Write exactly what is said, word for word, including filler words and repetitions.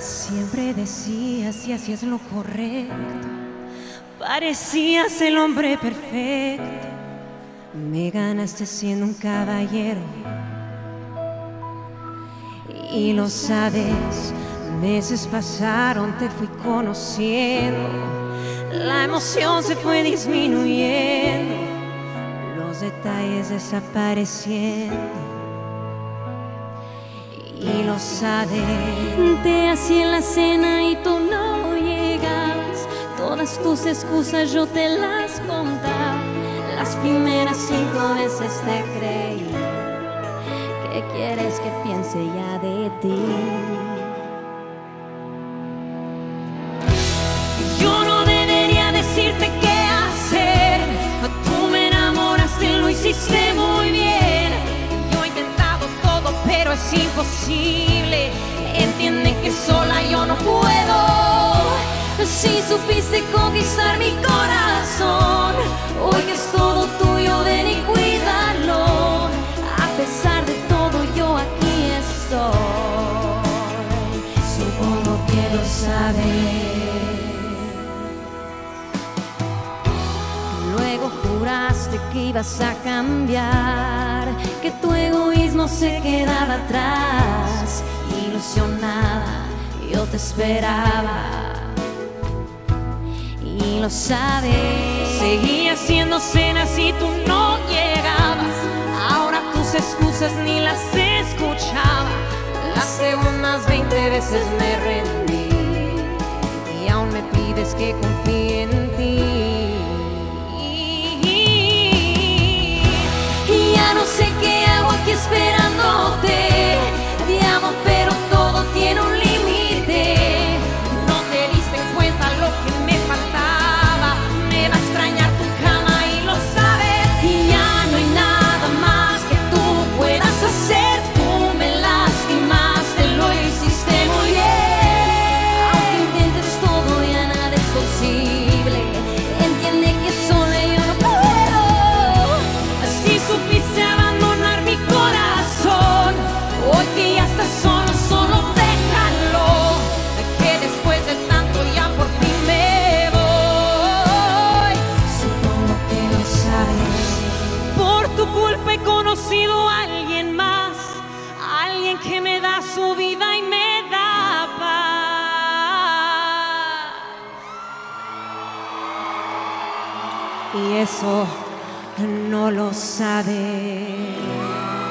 Siempre decías y hacías lo correcto, parecías el hombre perfecto. Me ganaste siendo un caballero y lo sabes. Meses pasaron, te fui conociendo, la emoción se fue disminuyendo, los detalles desapareciendo. Y lo sabes. Te hacía la cena y tú no llegabas. Todas tus excusas yo te las contaba. Las primeras cinco veces te creí. ¿Qué quieres que piense ya de ti? Yo no debería decirte qué hacer. Tú me enamoraste, lo hiciste muy bien. Yo he intentado todo, pero es imposible. Entiende que sola yo no puedo. Si supiste conquistar mi corazón, hoy que es todo tuyo, ven y cuídalo. A pesar de todo, yo aquí estoy. Supongo que lo sabes. Luego juraste que ibas a cambiar, que tu egoísmo se quedaba atrás. Ilusionada, yo te esperaba. Y lo sabes. Seguí haciendo cenas y tú no llegabas. Ahora tus excusas ni las escuchaba. Las segundas veinte veces me rendí y aún me pides que confíe en ti. Y ya no sé qué hago aquí esperándote. Te amo, pero todo tiene un límite. No te diste cuenta lo que me faltaba. Me va a extrañar tu cama y lo sabes. Y ya no hay nada más que tú puedas hacer. Tú me lastimaste, lo hiciste muy bien. Aunque intentes todo, ya nada es posible. Entiende que sola yo no puedo. Así supiste abandonar mi corazón. Hoy que ya estás solo, solo déjalo. Que después de tanto ya por fin me voy. Supongo que lo sabes. Por tu culpa he conocido a alguien más, alguien que me da su vida y me da paz. Y eso no lo sabes.